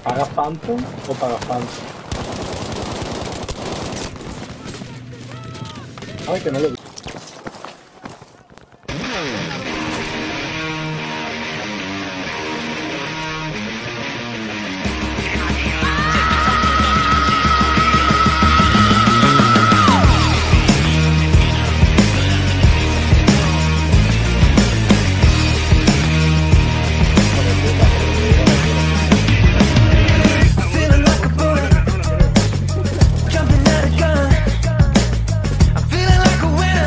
¿Paga Phantom o paga Phantom? Ay, que no lo vi. Jumping out of gun. I'm feeling like a winner.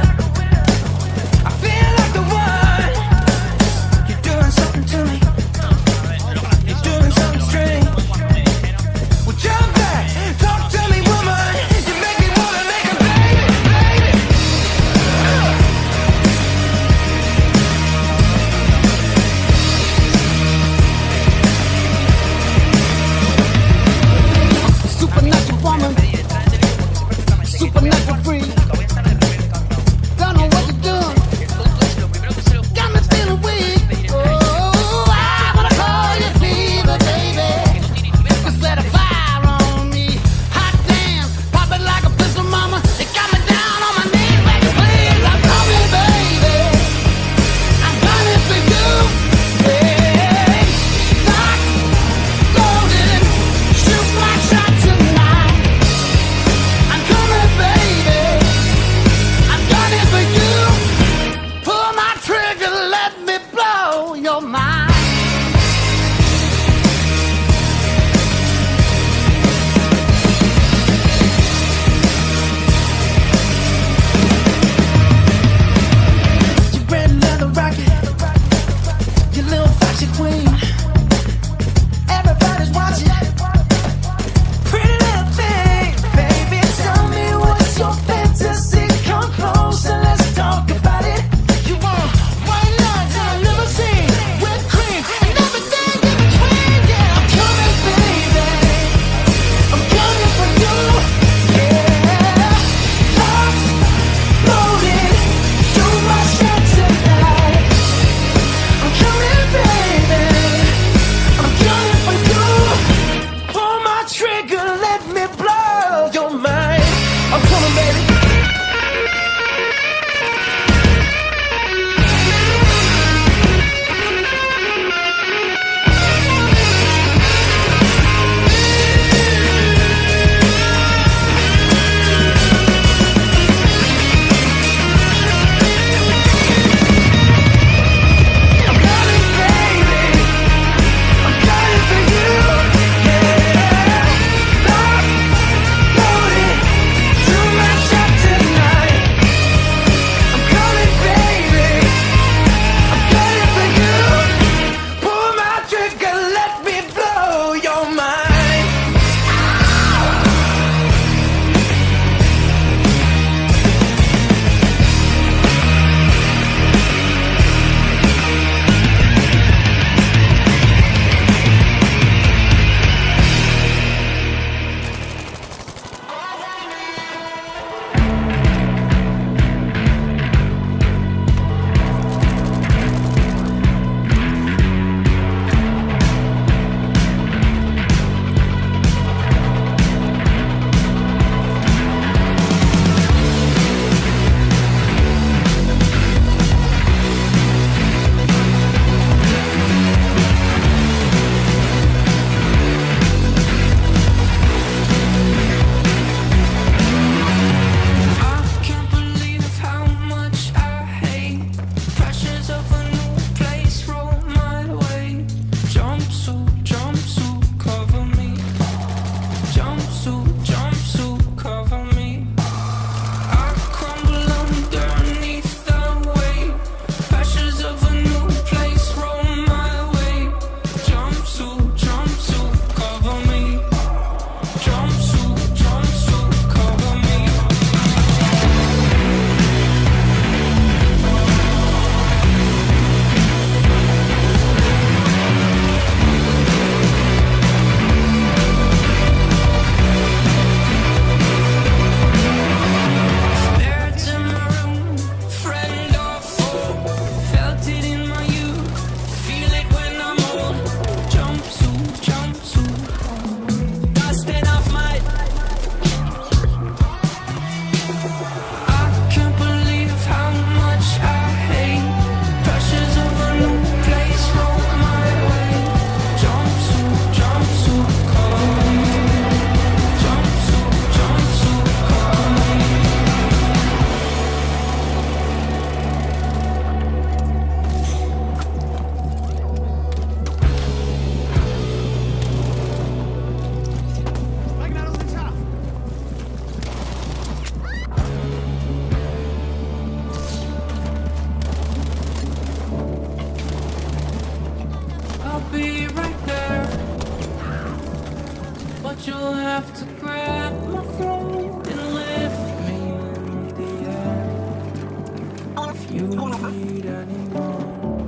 But you'll have to grab my throat and lift me in the air. If you need anyone,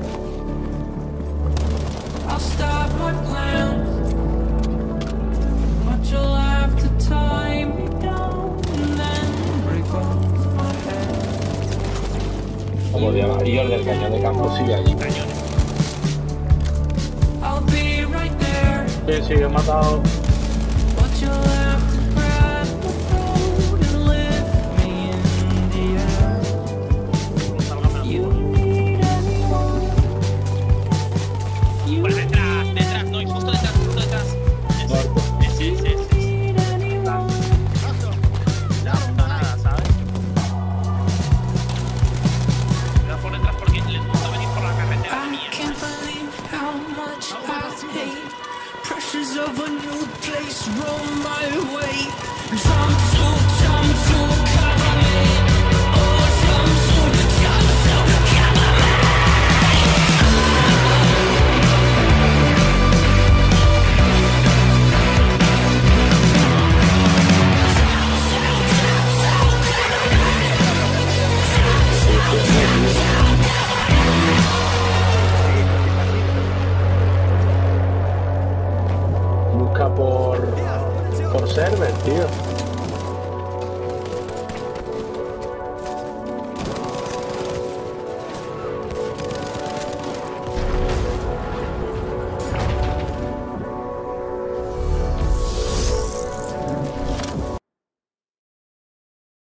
I'll stop my plans. But you'll have to tie me down and then break off my head. Como de amarillo, el del cañón de campo sigue allí. I'll be right there. Sí, sí, he matado. But you'll have to grab my throat and lift me in the air. If you need anyone, if you Por detrás, no, y justo detrás, Muerto. Ese. need anyone. No apunta nada, ¿sabes? Cuidado por detrás porque les gusta venir por la carretera de I mierda. can't believe how much I hate pressures of a new place roll my way. Jump to cover me. Oh, jump to cover me. Busca por server, tío.